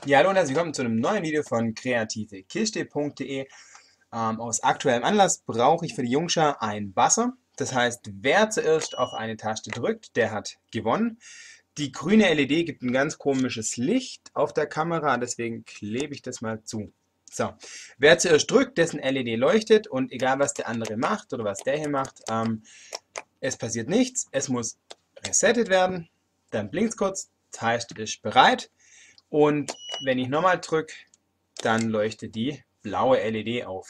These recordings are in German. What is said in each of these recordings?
Ja, hallo und herzlich willkommen zu einem neuen Video von kreativekiste.de. Aus aktuellem Anlass brauche ich für die Jungschar ein Buzzer. Das heißt, wer zuerst auf eine Taste drückt, der hat gewonnen. Die grüne LED gibt ein ganz komisches Licht auf der Kamera, deswegen klebe ich das mal zu. So, wer zuerst drückt, dessen LED leuchtet und egal was der andere macht oder was der hier macht, es passiert nichts. Es muss resettet werden, dann blinkt es kurz, das heißt, es ist bereit. Und wenn ich nochmal drücke, dann leuchtet die blaue LED auf.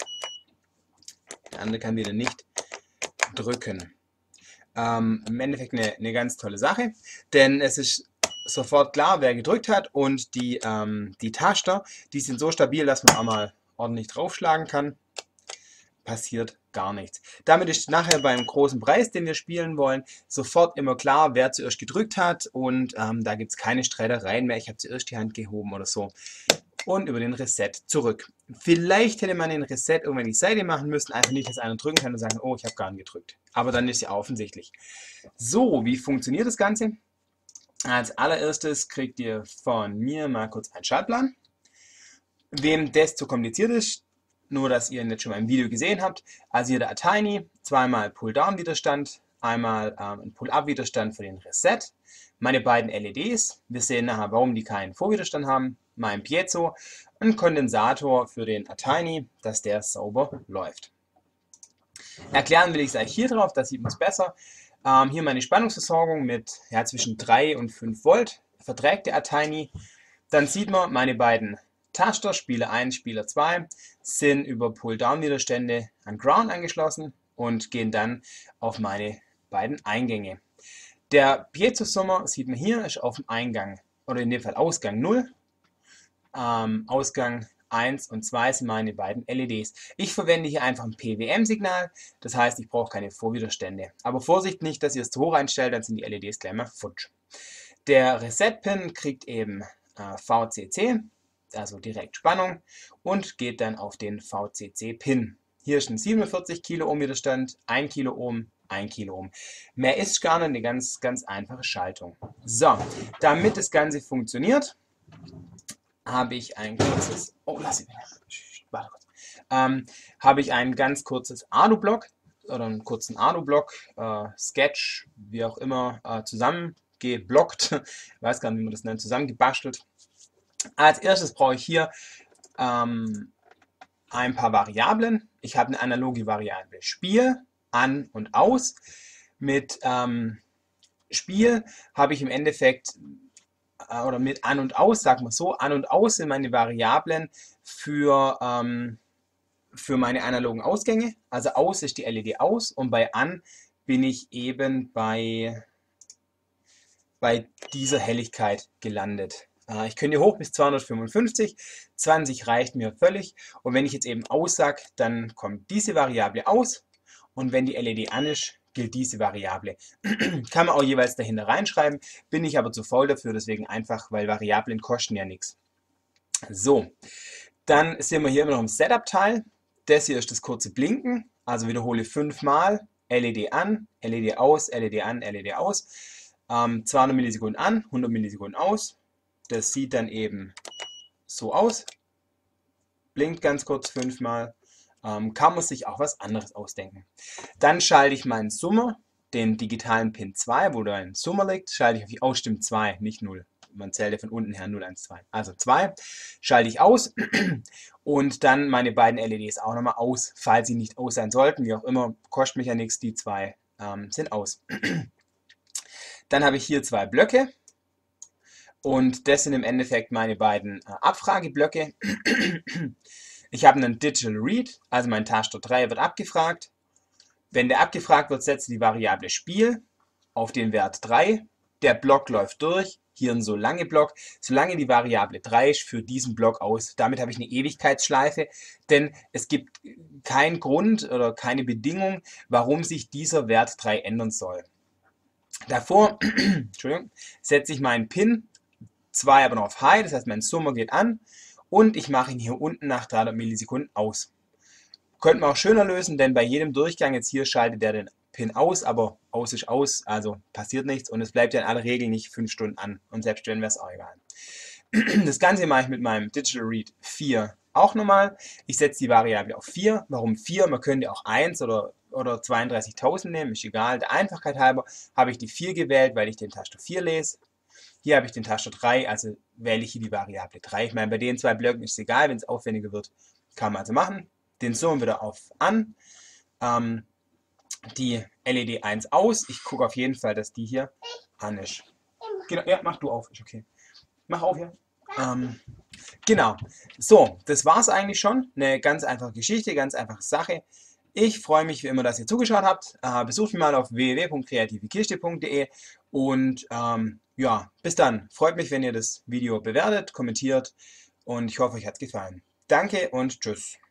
Der andere kann wieder nicht drücken. Im Endeffekt eine ganz tolle Sache, denn es ist sofort klar, wer gedrückt hat und die Taster, die sind so stabil, dass man auch mal ordentlich draufschlagen kann. Passiert gar nichts. Damit ist nachher beim großen Preis, den wir spielen wollen, sofort immer klar, wer zuerst gedrückt hat und da gibt es keine Streitereien mehr. Ich habe zuerst die Hand gehoben oder so. Und über den Reset zurück. Vielleicht hätte man den Reset irgendwann die Seite machen müssen, einfach nicht, dass einer drücken kann und sagen, oh, ich habe gar nicht gedrückt. Aber dann ist ja offensichtlich. So, wie funktioniert das Ganze? Als allererstes kriegt ihr von mir mal kurz einen Schaltplan. Wem das zu kompliziert ist, nur dass ihr ihn jetzt schon mal im Video gesehen habt. Also hier der Atini, zweimal Pull-Down-Widerstand, einmal ein Pull-Up-Widerstand für den Reset. Meine beiden LEDs, wir sehen nachher, warum die keinen Vorwiderstand haben. Mein Piezo, ein Kondensator für den Atini, dass der sauber läuft. Erklären will ich es euch hier drauf, das sieht man es besser. Hier meine Spannungsversorgung mit zwischen 3 und 5 Volt verträgt der Atini. Dann sieht man, meine beiden Taster, Spieler 1, Spieler 2, sind über Pull-Down-Widerstände an Ground angeschlossen und gehen dann auf meine beiden Eingänge. Der Piezo-Summer, sieht man hier, ist auf dem Eingang, oder in dem Fall Ausgang 0. Ausgang 1 und 2 sind meine beiden LEDs. Ich verwende hier einfach ein PWM-Signal, das heißt, ich brauche keine Vorwiderstände. Aber Vorsicht nicht, dass ihr es zu hoch einstellt, dann sind die LEDs gleich mal futsch. Der Reset-Pin kriegt eben VCC, also direkt Spannung, und geht dann auf den VCC-Pin. Hier ist ein 47 Kiloohm Widerstand, 1 Kiloohm, 1 Kiloohm. Mehr ist gar nicht, eine ganz, ganz einfache Schaltung. So, damit das Ganze funktioniert, habe ich ein kurzes, warte kurz, habe ich ein ganz kurzes Arduino-Block oder einen kurzen Arduino-Block, Sketch, wie auch immer, zusammengeblockt, ich weiß gar nicht, wie man das nennt, zusammengebastelt. Als erstes brauche ich hier ein paar Variablen. Ich habe eine analoge Variable Spiel, an und aus. Mit Spiel habe ich im Endeffekt oder mit an und aus, sagen wir so, an und aus sind meine Variablen für meine analogen Ausgänge. Also aus ist die LED aus und bei an bin ich eben bei dieser Helligkeit gelandet. Ich könnte hoch bis 255, 20 reicht mir völlig. Und wenn ich jetzt eben aus sage, dann kommt diese Variable aus und wenn die LED an ist, gilt diese Variable. Kann man auch jeweils dahinter reinschreiben, bin ich aber zu faul dafür, deswegen einfach, weil Variablen kosten ja nichts. So, dann sind wir hier immer noch im Setup-Teil. Das hier ist das kurze Blinken, also wiederhole 5 Mal LED an, LED aus, LED an, LED aus. 200 Millisekunden an, 100 Millisekunden aus. Das sieht dann eben so aus. Blinkt ganz kurz 5 Mal. Kann man sich auch was anderes ausdenken. Dann schalte ich meinen Summer, den digitalen Pin 2, wo da ein Summer liegt, schalte ich auf die Ausstimmen 2, nicht 0. Man zählt ja von unten her 0, 1, 2. Also 2 schalte ich aus und dann meine beiden LEDs auch nochmal aus, falls sie nicht aus sein sollten. Wie auch immer, kostet mich ja nichts, die 2 sind aus. Dann habe ich hier 2 Blöcke und das sind im Endeffekt meine beiden Abfrageblöcke. Ich habe einen Digital Read, also mein Taster 3 wird abgefragt. Wenn der abgefragt wird, setze die Variable Spiel auf den Wert 3. Der Block läuft durch, hier ein so lange Block. Solange die Variable 3 ist, führt diesen Block aus. Damit habe ich eine Ewigkeitsschleife, denn es gibt keinen Grund oder keine Bedingung, warum sich dieser Wert 3 ändern soll. Davor setze ich meinen Pin 2 aber noch auf High, das heißt mein Summer geht an und ich mache ihn hier unten nach 300 Millisekunden aus. Könnte man auch schöner lösen, denn bei jedem Durchgang jetzt hier schaltet der den Pin aus, aber aus ist aus, also passiert nichts und es bleibt ja in aller Regel nicht 5 Stunden an und selbst wenn wäre es auch egal. Das Ganze mache ich mit meinem Digital Read 4 auch nochmal. Ich setze die Variable auf 4. Warum 4? Man könnte auch 1 oder 32.000 nehmen, ist egal. Der Einfachheit halber habe ich die 4 gewählt, weil ich den Taster 4 lese. Hier habe ich den Taster 3, also wähle ich hier die Variable 3. Ich meine, bei den zwei Blöcken ist es egal, wenn es aufwendiger wird, kann man also machen. Den Zoom wieder auf an. Die LED 1 aus. Ich gucke auf jeden Fall, dass die hier an ist. Genau, ja, mach du auf, ist okay. Mach auf hier. Genau. So, das war es eigentlich schon. Eine ganz einfache Geschichte, ganz einfache Sache. Ich freue mich wie immer, dass ihr zugeschaut habt. Besucht mich mal auf www.kreativekiste.de und ja, bis dann. Freut mich, wenn ihr das Video bewertet, kommentiert und ich hoffe, euch hat es gefallen. Danke und tschüss.